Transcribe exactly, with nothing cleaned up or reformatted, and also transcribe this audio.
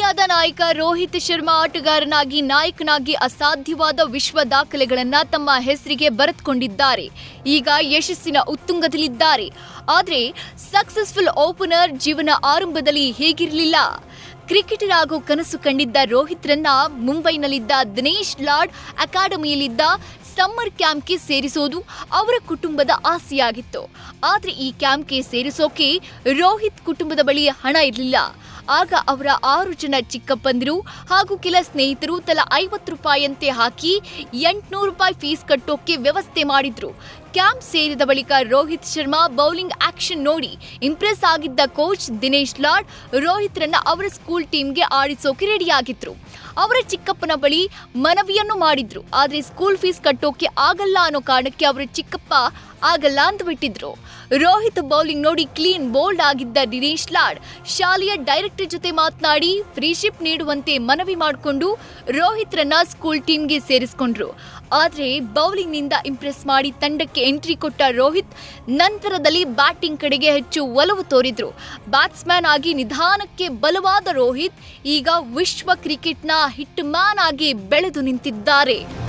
ಇಂಡಿಯಾದ ನಾಯಕ ರೋಹಿತ್ ಶರ್ಮಾ ಆಟಗಾರನಾಗಿ ನಾಯಕನಾಗಿ ಅಸಾಧ್ಯವಾದ ವಿಶ್ವ ದಾಖಲೆಗಳನ್ನು ತಮ್ಮ ಹೆಸರಿಗೆ ಬರೆದುಕೊಂಡಿದ್ದಾರೆ. ಈಗ ಯಶಸ್ಸಿನ ಉತ್ತುಂಗದಲ್ಲಿದ್ದಾರೆ. ಆದರೆ ಸಕ್ಸಸ್ಫುಲ್ ಓಪನರ್ ಜೀವನ ಆರಂಭದಲ್ಲಿ ಹೇಗಿರಲಿಲ್ಲ. ಕ್ರಿಕೆಟರ್ ಆಗೋ ಕನಸು ಕಂಡಿದ್ದ ರೋಹಿತ್ರನ್ನ ಮುಂಬೈನಲ್ಲಿದ್ದ ದಿನೇಶ್ ಲಾಡ್ ಅಕಾಡೆಮಿಯಲ್ಲಿದ್ದ ಸಮ್ಮರ್ ಕ್ಯಾಂಪ್ಗೆ ಸೇರಿಸೋದು ಅವರ ಕುಟುಂಬದ ಆಸೆಯಾಗಿತ್ತು. ಆದರೆ ಈ ಕ್ಯಾಂಪ್ಗೆ ಸೇರಿಸೋಕೆ ರೋಹಿತ್ ಕುಟುಂಬದ ಬಳಿ ಹಣ ಇರಲಿಲ್ಲ. ಆಗ ಅವರ ಆರು ಜನ ಚಿಕ್ಕಪ್ಪಂದಿರು ಹಾಗೂ ಕೆಲ ಸ್ನೇಹಿತರು ತಲಾ ಐವತ್ತು ರೂಪಾಯಿಯಂತೆ ಹಾಕಿ ಎಂಟುನೂರು ರೂಪಾಯಿ ಫೀಸ್ ಕಟ್ಟೋಕೆ ವ್ಯವಸ್ಥೆ ಮಾಡಿದ್ರು. ಕ್ಯಾಂಪ್ ಸೇರಿದ ಬಳಿಕ ರೋಹಿತ್ ಶರ್ಮಾ ಬೌಲಿಂಗ್ ಆಕ್ಷನ್ ನೋಡಿ ಇಂಪ್ರೆಸ್ ಆಗಿದ್ದ ಕೋಚ್ ದಿನೇಶ್ ಲಾಡ್ ರೋಹಿತ್ರನ್ನ ಅವರ ಸ್ಕೂಲ್ ಟೀಮ್ಗೆ ಆಡಿಸೋಕೆ ರೆಡಿಯಾಗಿದ್ರು. ಅವರ ಚಿಕ್ಕಪ್ಪನ ಬಳಿ ಮನವಿಯನ್ನು ಮಾಡಿದ್ರು. ಆದರೆ ಸ್ಕೂಲ್ ಫೀಸ್ ಕಟ್ಟೋಕೆ ಆಗಲ್ಲ ಅನ್ನೋ ಕಾರಣಕ್ಕೆ ಅವರ ಚಿಕ್ಕಪ್ಪ ಆಗಲ್ಲ ಅಂತ ಬಿಟ್ಟಿದ್ರು. ರೋಹಿತ್ ಬೌಲಿಂಗ್ ನೋಡಿ ಕ್ಲೀನ್ ಬೋಲ್ಡ್ ಆಗಿದ್ದ ದಿನೇಶ್ ಲಾಡ್ ಶಾಲೆಯ ಡೈರೆಕ್ಟರ್ ಜೊತೆ ಮಾತನಾಡಿ ಫ್ರೀಶಿಪ್ ನೀಡುವಂತೆ ಮನವಿ ಮಾಡಿಕೊಂಡು ರೋಹಿತ್ರನ್ನ ಸ್ಕೂಲ್ ಟೀಮ್ಗೆ ಸೇರಿಸಿಕೊಂಡ್ರು. ಆದರೆ ಬೌಲಿಂಗ್ ನಿಂದ ಇಂಪ್ರೆಸ್ ಮಾಡಿ ತಂಡಕ್ಕೆ ಎಂಟ್ರಿ ಕೊಟ್ಟ ರೋಹಿತ್ ನಂತರದಲ್ಲಿ ಬ್ಯಾಟಿಂಗ್ ಕಡೆಗೆ ಹೆಚ್ಚು ಒಲವು ತೋರಿದ್ರು. ಬ್ಯಾಟ್ಸ್ಮನ್ ಆಗಿ ನಿಧಾನಕ್ಕೆ ಬಲವಾದ ರೋಹಿತ್ ಈಗ ವಿಶ್ವ ಕ್ರಿಕೆಟ್ನ ಹಿಟ್ ಮ್ಯಾನ್ ಆಗಿ ಬೆಳೆದು ನಿಂತಿದ್ದಾರೆ.